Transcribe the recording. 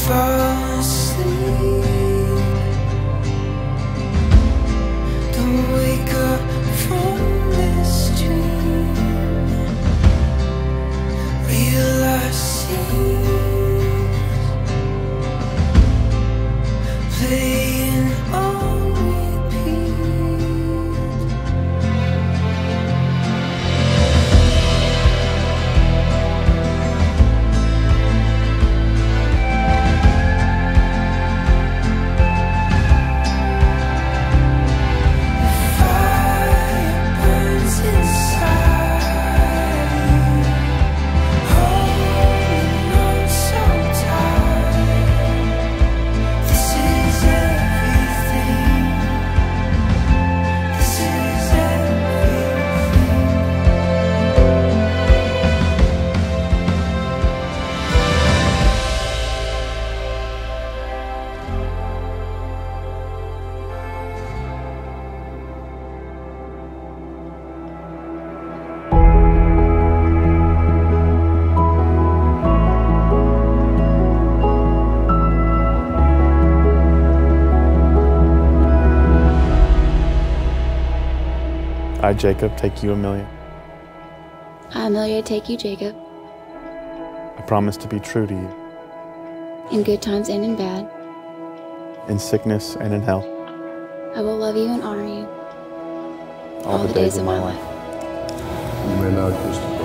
fall asleep. Don't wake up from this dream. Realize scenes playing on repeat. I, Jacob, take you, Amelia. I, Amelia, take you, Jacob. I promise to be true to you. In good times and in bad. In sickness and in health. I will love you and honor you. All the days of my life. You may now kiss the